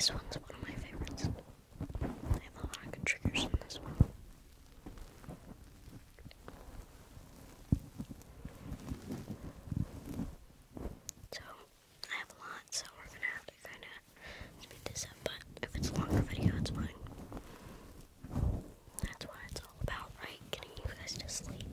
This one's one of my favorites. I have a lot of good triggers in this one. So, I have a lot, so we're gonna have to kind of speed this up, but if it's a longer video, it's fine. That's what it's all about, right? Getting you guys to sleep.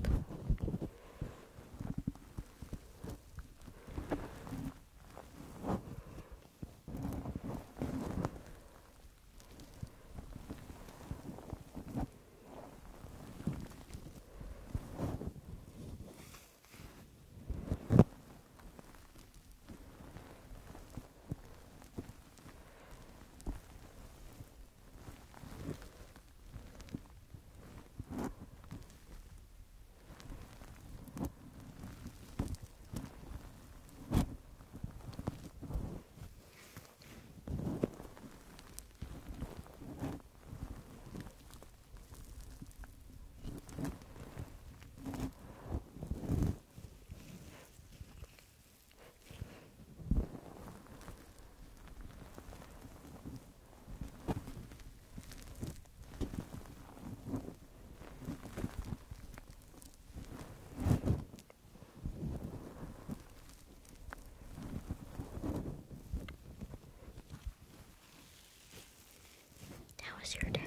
How was your day?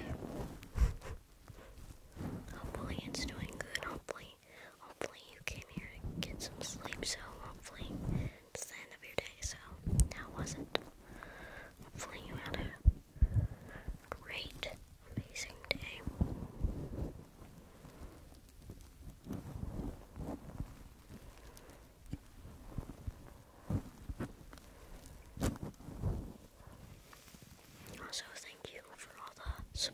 Hopefully it's doing good. Hopefully you came here to get some sleep, so hopefully it's the end of your day. So how was it? Hopefully you had a great, amazing day. Also, thank you for all the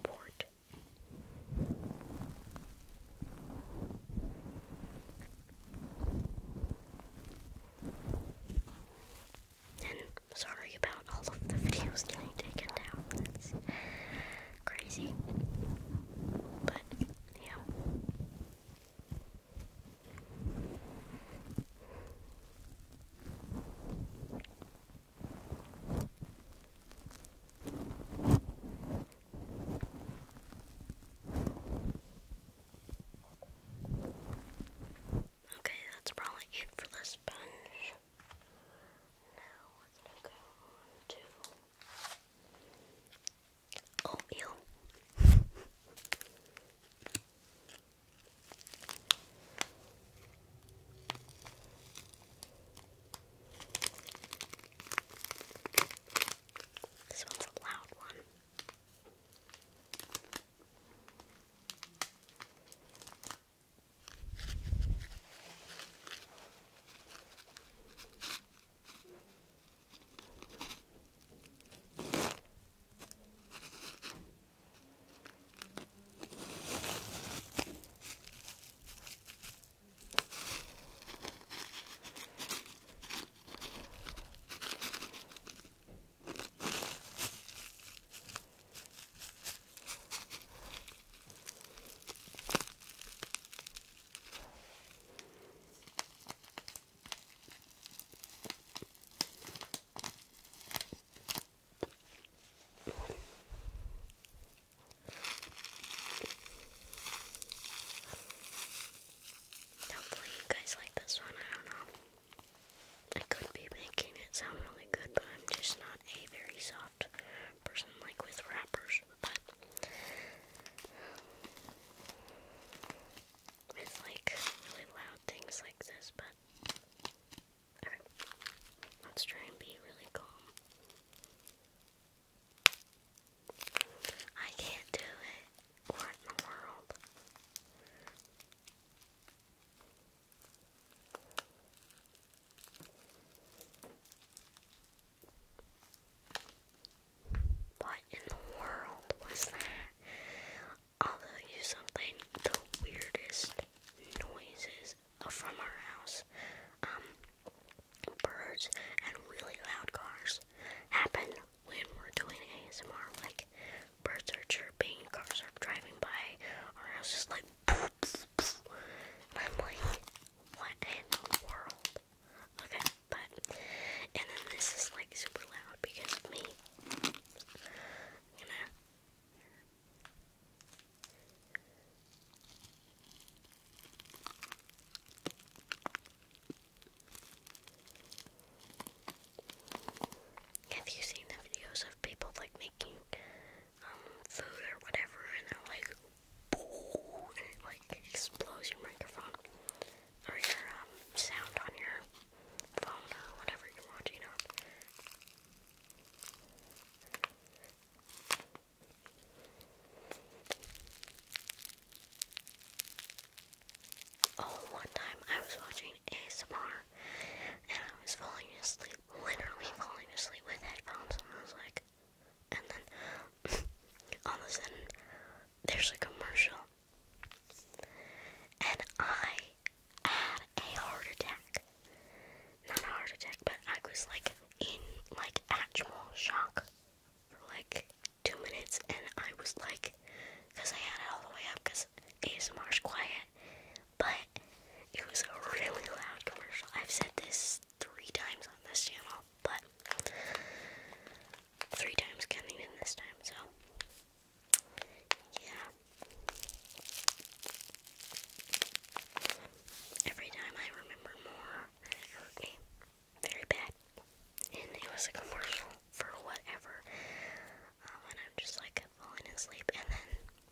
was a commercial for whatever, and I'm just like falling asleep, and then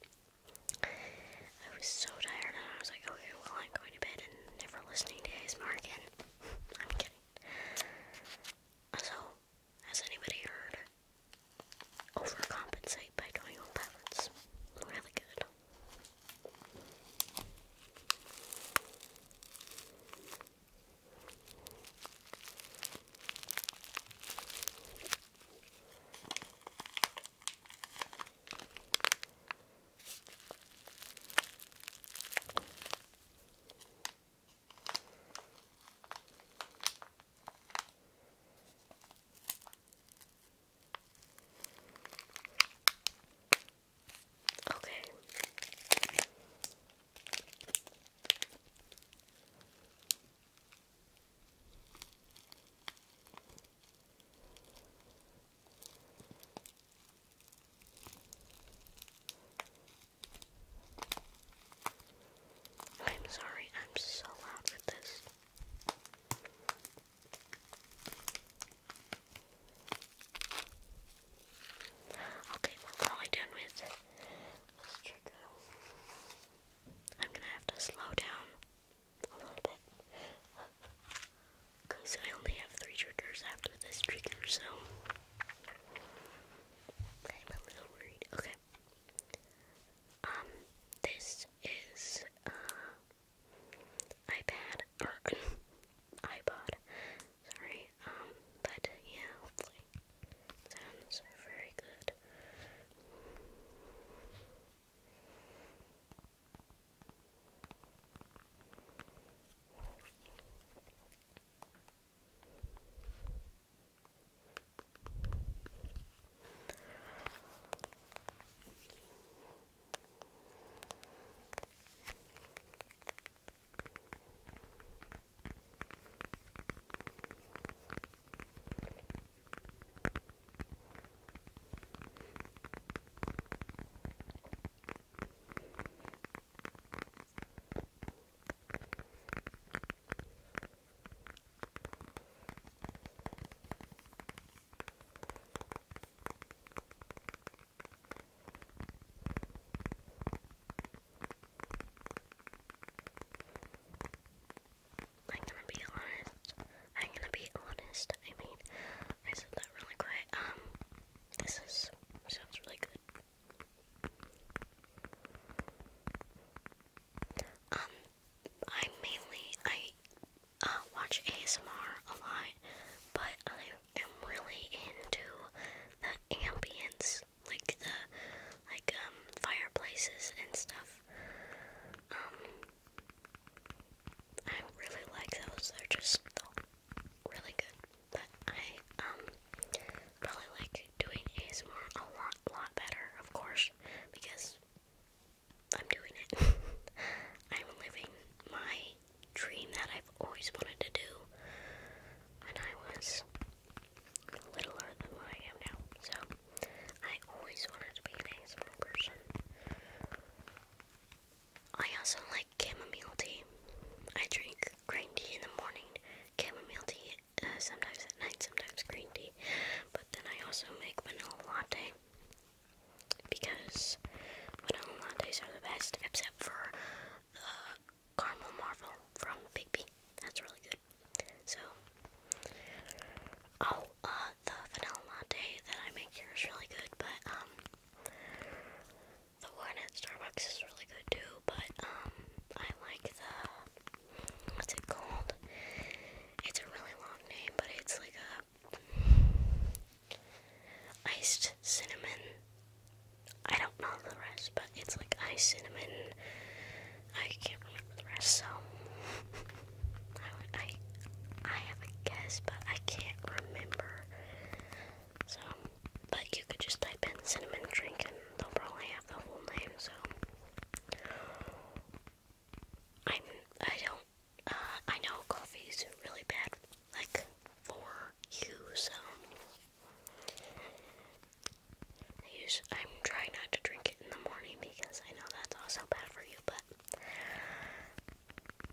I was so tired, and I was like, okay, well, I'm going to bed and never listening to ASMR again. I'm kidding. So, has anybody heard overcompensate by doing old habits? Really good. Okay. I'm sorry, I'm so loud with this. Okay, we're probably done with this trigger. I'm gonna have to slow down a little bit. Because I only have 3 triggers after this trigger, so I'm a little worried. Okay. This is, iPad, or iPod, sorry, but yeah, hopefully sounds very good. I'm gonna be honest. I mean, I said that really quiet. This sounds really good. I watch ASMR a lot, but I am really into the ambience, like fireplaces and stuff. I really like those. They're just really good. But I probably like doing ASMR a lot better, of course, because I'm doing it. I'm living my dream that I've always wanted to do when I was littler than what I am now. So I always wanted to be an ASMR person. I also like chamomile tea. I drink green tea in the morning, chamomile tea sometimes at night, sometimes green tea. But then I also make vanilla latte because vanilla lattes are the best, except for the caramel marvel from Big B. That's really good. So, the vanilla latte that I make here is really good, but the one at Starbucks is really good too. But I like what's it called? It's a really long name, but it's like a iced cinnamon. I don't know the rest, but it's like iced cinnamon. I can't remember the rest, so I have a guess, but I can't remember. So, but you could just type in cinnamon drink and they'll probably have the whole name. So, I know coffee's really bad, like for you. So, I'm trying not to drink it in the morning because I know that's also bad for you, but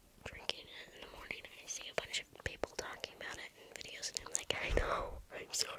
drinking it in the morning, I see a bunch of people talking about it in videos, and I'm like, I know, I'm so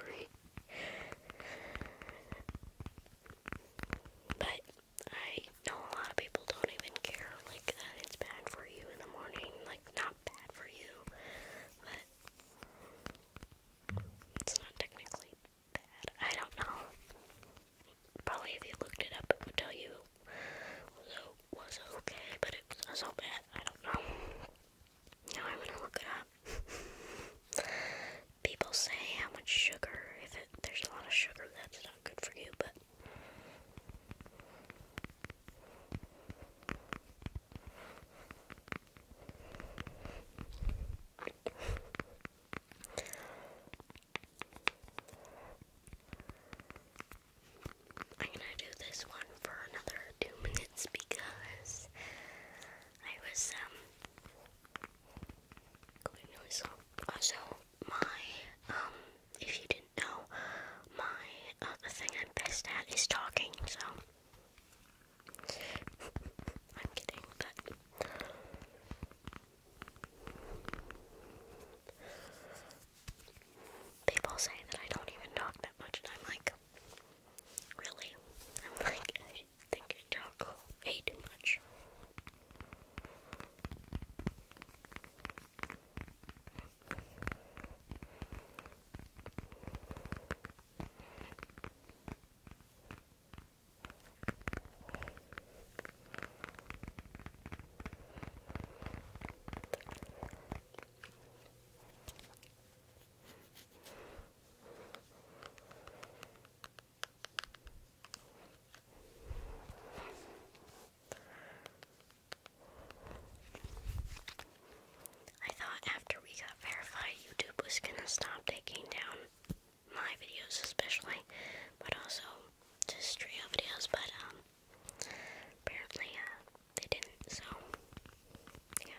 gonna stop taking down my videos especially, but also just trio videos, but apparently they didn't, so yeah.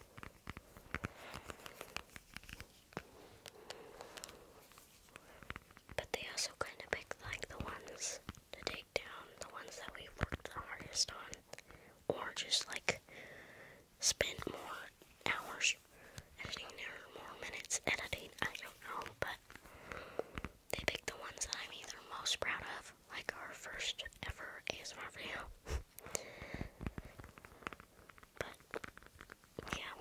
But they also kind of pick like the ones to take down, the ones that we've worked the hardest on, or just like spend more hours editing or more minutes editing, I don't know, but they pick the ones that I'm either most proud of, like our first ever ASMR video. But yeah.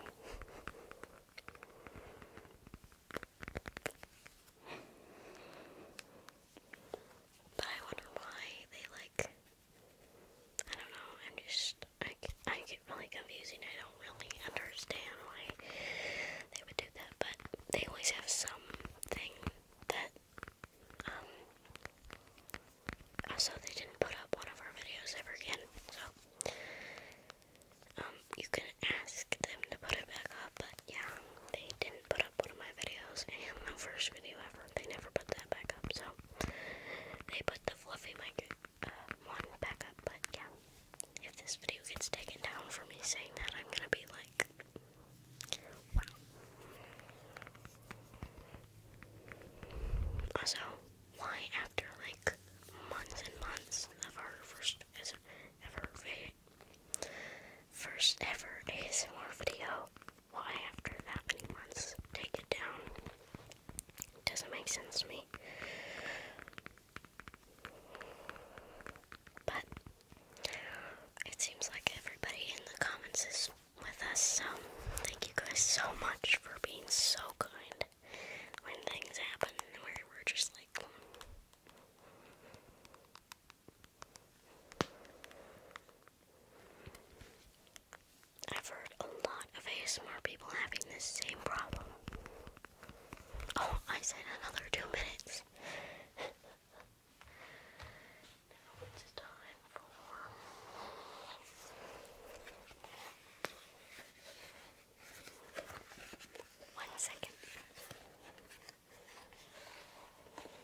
But I wonder why they like, I don't know, I get really confusing. I don't really understand why they would do that, but they always have something that, also they didn't put up one of our videos ever again, so, you can ask them to put it back up, but yeah, they didn't put up one of my videos, and the first video ever, they never put that back up, so, they put the fluffy mic, one back up, but yeah, if this video gets taken down for me saying that, I'm gonna be like, wow. Also, why after like months and months of our first ever ASMR video, why after that many months take it down? It doesn't make sense to me. But it seems like everybody in the comments is with us, so thank you guys so much for being so kind when things happen where we're just like, I've heard a lot of ASMR people having this same problem. Oh, I said another 2 minutes. Now it's time for 1 second.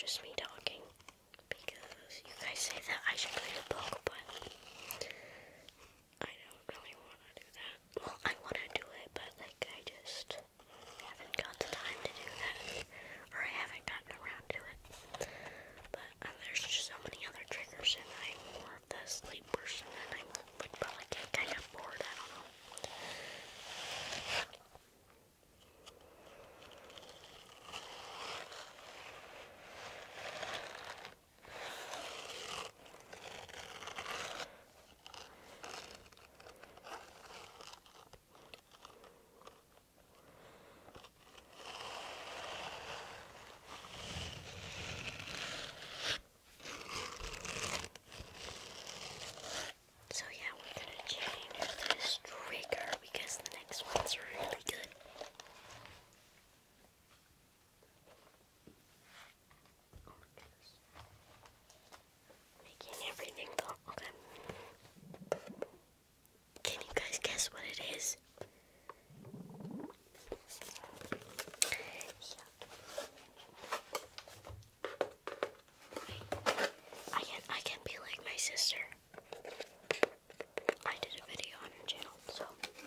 just me talking. Because you guys say that I should read a book, but I don't really want to do that. Well, I want to do it, but like I just haven't got the time to do that, or I haven't gotten around to it. But there's just so many other triggers, and I'm more of the sleep person, and I would probably get kind of bored. I don't know. So yeah, we're gonna change this trigger because the next ones are really good. Oh my goodness. Making everything go. Okay. Can you guys guess what it is? I can be like my sister. I did a video on her channel, so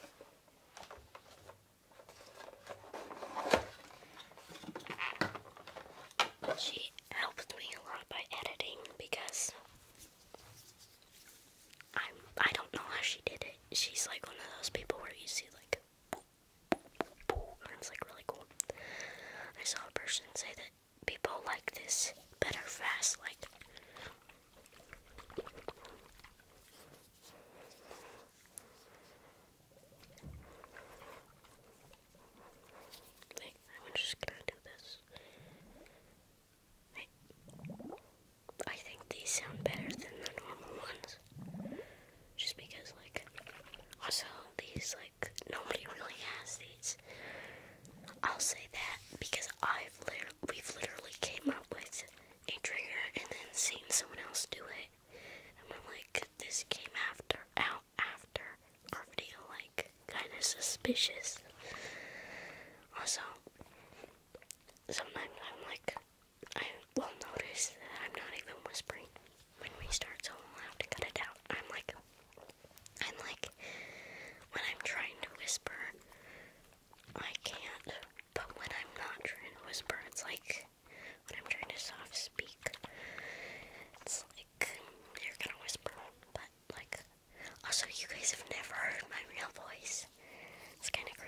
she helped me a lot by editing because I don't know how she did it. She's like one of those people where you see like and it's like really cool. I saw a person say that people like this better fast, like wait, I'm just gonna do this. Wait. I think these sound better than the normal ones. Just because like also these like nobody really has these. I'll say that because we've literally came up with a trigger and then seen someone else do it. And we're like, this came after our video, like, kinda suspicious. Also, sometimes I'm like, I will notice that I'm not even whispering when we start, so I'll have to cut it out. I'm like, when I'm trying to whisper, I can't, but when I'm not trying to whisper, it's like, when I'm trying to soft speak, it's like, you're gonna whisper, but like, also you guys have never heard my real voice. It's kinda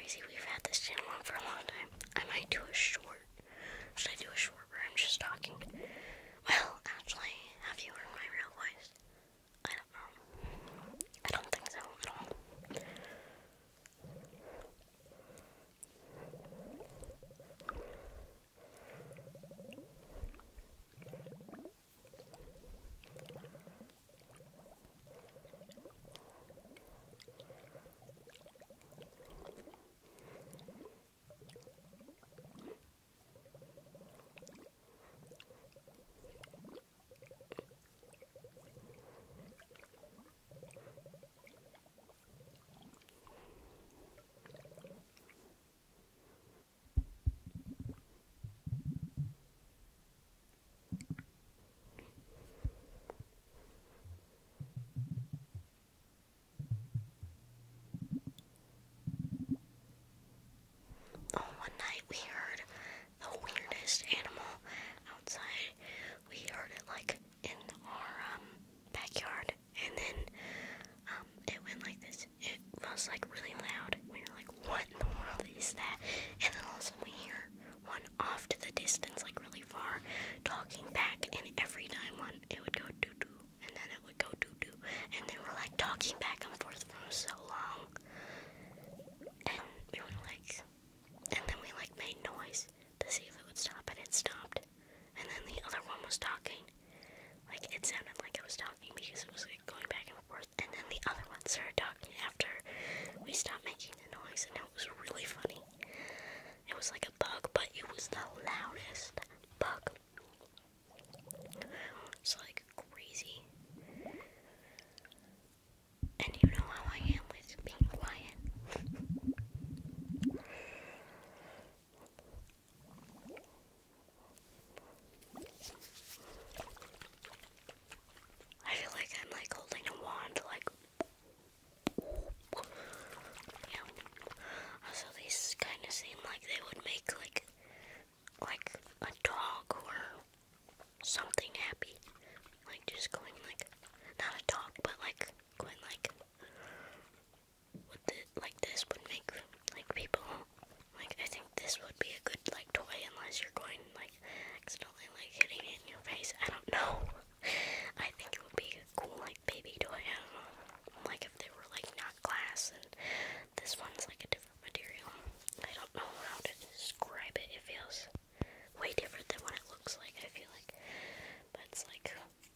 just going like, not a dog, but like going like, with it like this would make like people, like I think this would be a good like toy unless you're going like accidentally like hitting it in your face. I don't know. I think it would be a cool like baby toy. I don't know. Like if they were like not glass and this one's like a different material. I don't know how to describe it. It feels way different than what it looks like, I feel like. But it's like,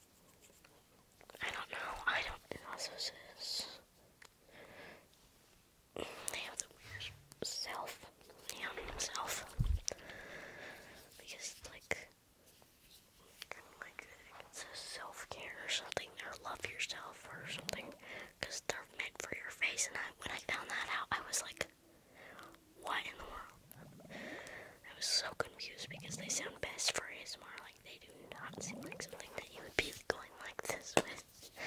I don't know. It also says, they have the weird self. Because like, kind of like, it says self-care or something, or love yourself or something. Because they're meant for your face, and when I found that out, I was like, what in the world? I was so confused because they sound best for ASMR. Like, they do not seem like something that you would be going like this with.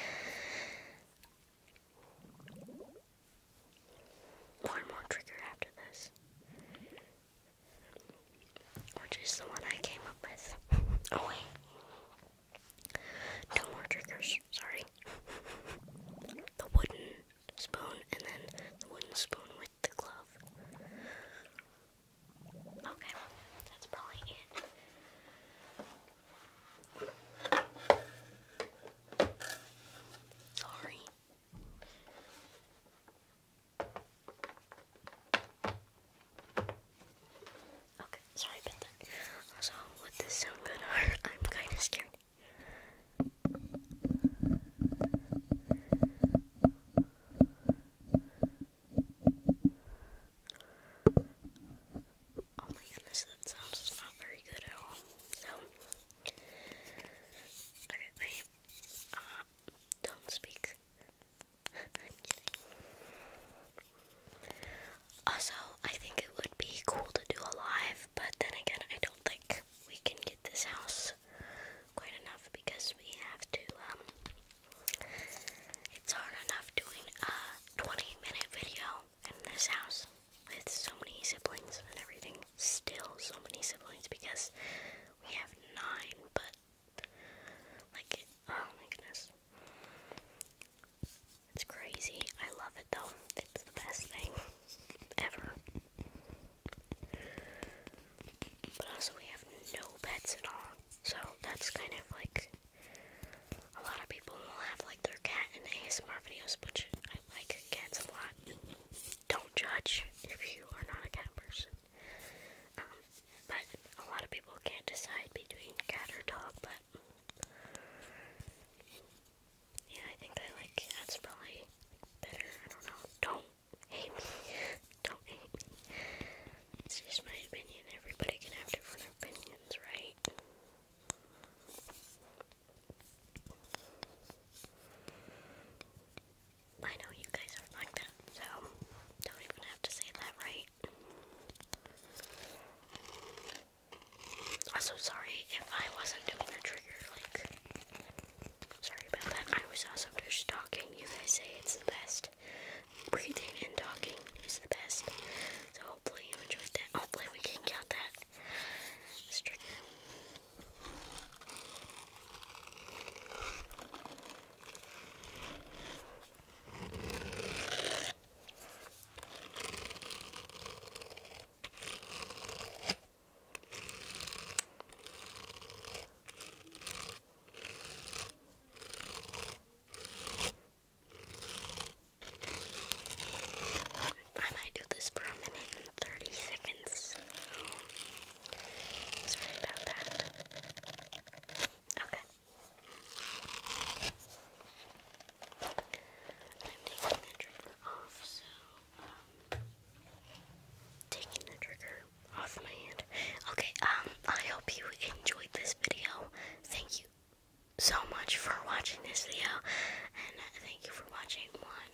One more trigger after this, which is the one I came up with. Oh wait, two more triggers, sorry. The wooden spoon, and then the wooden spoon with the glove. Okay, that's probably it. Sorry. Okay, sorry about that. Also, would this sound good? I'm kind of scared. Oh my goodness, that sounds not very good at all. So, okay, wait. Don't speak. I'm kidding. Also, I think it would be cool to do a live, but then again, I don't think we can get this house quite enough because we have to, it's hard enough doing a 20-minute video in this house with so many siblings and everything. Still so many siblings because we have 9, but like, oh my goodness. It's crazy. I love it though. It's the best thing ever. But also we have no pets at all. So that's kind of like, a lot of people will have like their cat in ASMR videos, which I like cats a lot. Don't judge if you are not a cat person. But a lot of people can't decide between cat or dog, but yeah, I think I like cats probably better. I don't know. Don't hate me. Don't hate me. It's just my opinion. Everybody can have different opinions, right? I know you guys are like that, so don't even have to say that, right? Also, sorry if I wasn't doing the trigger, like, sorry about that. I was also just talking. You guys say it's the best. Breathing and talking is the best. So hopefully you enjoyed that. Hopefully we can count that as trigger. I might do this for a minute and 30 seconds. Sorry about that. Okay. I'm taking the trigger off, so, taking the trigger off my hand. Okay, I hope you enjoyed this video. Thank you so much for watching this video, and thank you for watching my